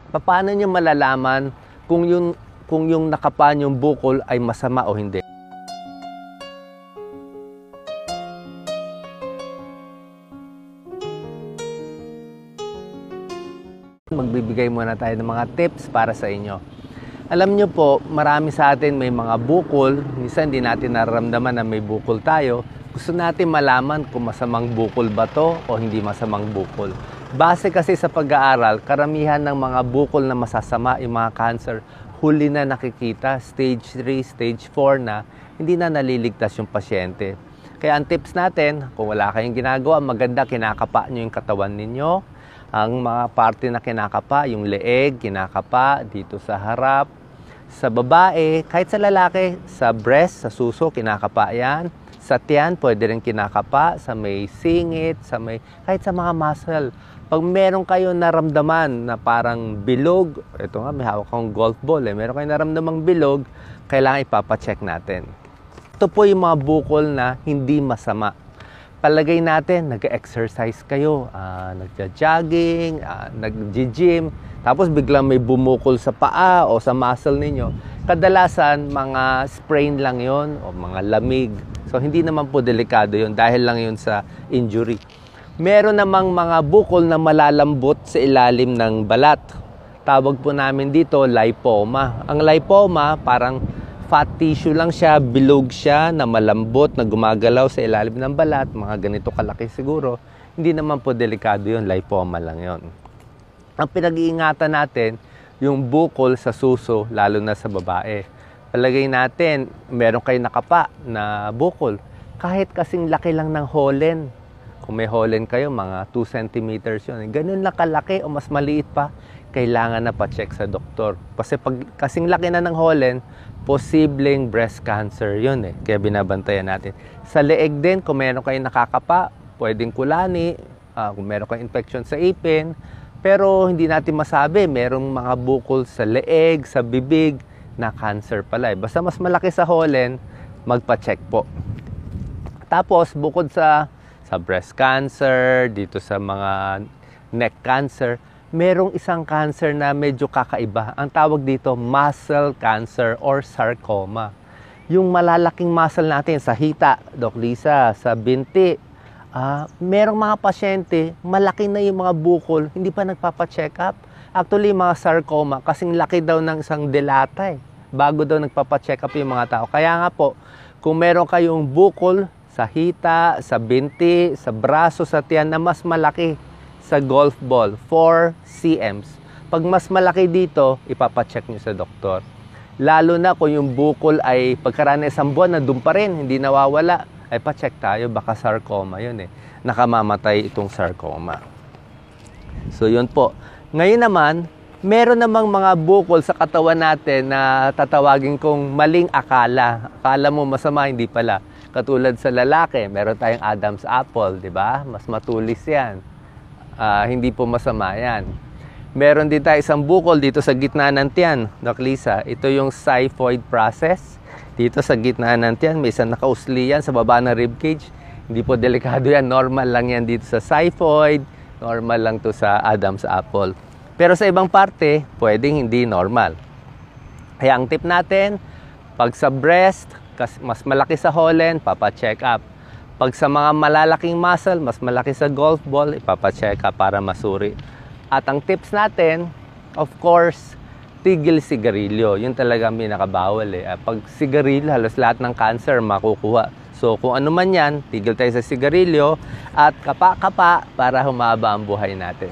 Paano nyo malalaman kung yung nakapa yung bukol ay masama o hindi? Magbibigay muna tayo ng mga tips para sa inyo. Alam nyo po, marami sa atin may mga bukol. Minsan hindi natin nararamdaman na may bukol tayo. Gusto natin malaman kung masamang bukol ba to o hindi masamang bukol. Base kasi sa pag-aaral, karamihan ng mga bukol na masasama, yung mga cancer, huli na nakikita, stage 3, stage 4 na, hindi na naliligtas yung pasyente. Kaya ang tips natin, kung wala kayong ginagawa, maganda kinakapa nyo yung katawan ninyo. Ang mga parte na kinakapa, yung leeg, kinakapa, dito sa harap. Sa babae, kahit sa lalaki, sa breast, sa suso, kinakapa yan. Sa tiyan, pwede rin kinakapa, sa may singit, kahit sa mga muscle. Pag meron kayo naramdaman na parang bilog, ito nga, may hawak akong golf ball, meron kayo naramdamang bilog, kailangan ipapacheck natin. Ito po yung mga bukol na hindi masama. Palagay natin, nag-exercise kayo, nagja-jogging, nag-gym, tapos biglang may bumukol sa paa o sa muscle ninyo. Kadalasan, mga sprain lang yon o mga lamig. So, hindi naman po delikado yon dahil lang yon sa injury. Meron namang mga bukol na malalambot sa ilalim ng balat. Tawag po namin dito, lipoma. Ang lipoma, parang fat tissue lang siya, bilog siya, na malambot, na gumagalaw sa ilalim ng balat, mga ganito kalaki siguro. Hindi naman po delikado yun, lipoma lang yun. Ang pinag-iingatan natin, yung bukol sa suso, lalo na sa babae. Palagay natin, meron kayo nakapa na bukol. Kahit kasing laki lang ng holen. Kung may holen kayo, mga 2 centimeters yun. Ganun lang kalaki o mas maliit pa, kailangan na pa-check sa doktor. Kasi pag kasing laki na ng holen, posibleng breast cancer yun eh. Kaya binabantayan natin. Sa leeg din, kung meron kayong nakakapa, pwedeng kulani, kung meron kayong infection sa ipin, pero hindi natin masabi, merong mga bukol sa leeg, sa bibig, na cancer pala eh. Basta mas malaki sa holen, magpa-check po. Tapos, bukod sa breast cancer, dito sa mga neck cancer, merong isang cancer na medyo kakaiba. Ang tawag dito, muscle cancer or sarcoma. Yung malalaking muscle natin sa hita, Doc Lisa, sa binti, merong mga pasyente, malaki na yung mga bukol, hindi pa nagpapacheck up. Actually, mga sarcoma, kasing laki daw ng isang delata eh, bago daw nagpapacheck up yung mga tao. Kaya nga po, kung meron kayong bukol sa hita, sa binti, sa braso, sa tiyan na mas malaki, sa golf ball, 4 cms. Pag mas malaki dito, ipapacheck nyo sa doktor. Lalo na kung yung bukol ay pagkaraan ng isang buwan na doon pa rin, hindi nawawala, ay pacheck tayo, baka sarcoma yun eh. Nakamamatay itong sarcoma. So yun po. Ngayon naman, meron namang mga bukol sa katawan natin na tatawagin kong maling akala. Akala mo masama, hindi pala. Katulad sa lalaki, meron tayong Adam's apple, di ba? Mas matulis yan. Hindi po masama yan. Meron din tayo isang bukol dito sa gitna ng tiyan, Doc Lisa. Ito yung xiphoid process. Dito sa gitna ng tiyan, may isang nakausli yan sa baba ng ribcage. Hindi po delikado yan. Normal lang yan dito sa xiphoid. Normal lang to sa Adam's apple. Pero sa ibang parte, pwedeng hindi normal. Kaya ang tip natin, pag sa breast, mas malaki sa holen, papa-check up. Pag sa mga malalaking muscle, mas malaki sa golf ball, ipapacheck up para masuri. At ang tips natin, of course, tigil sigarilyo. Yun talaga ang pinakabawal eh. Pag sigarilyo, halos lahat ng cancer makukuha. So kung ano man yan, tigil tayo sa sigarilyo at kapa-kapa para humaba ang buhay natin.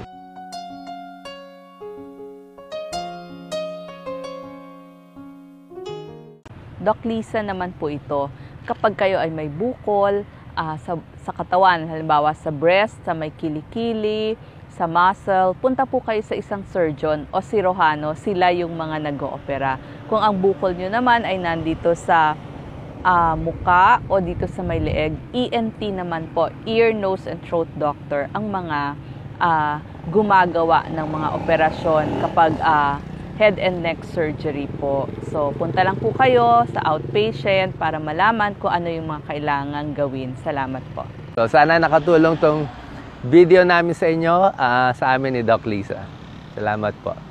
Doc Lisa naman po ito, kapag kayo ay may bukol, sa katawan, halimbawa sa breast, sa may kilikili, sa muscle, punta po kayo sa isang surgeon o sirohano, sila yung mga nag-oopera. Kung ang bukol nyo naman ay nandito sa muka o dito sa may leeg, ENT naman po, ear, nose, and throat doctor, ang mga gumagawa ng mga operasyon kapag head and neck surgery po. So, punta lang po kayo sa outpatient para malaman kung ano yung mga kailangang gawin. Salamat po. So, sana nakatulong tong video namin sa inyo, sa amin ni Doc Lisa. Salamat po.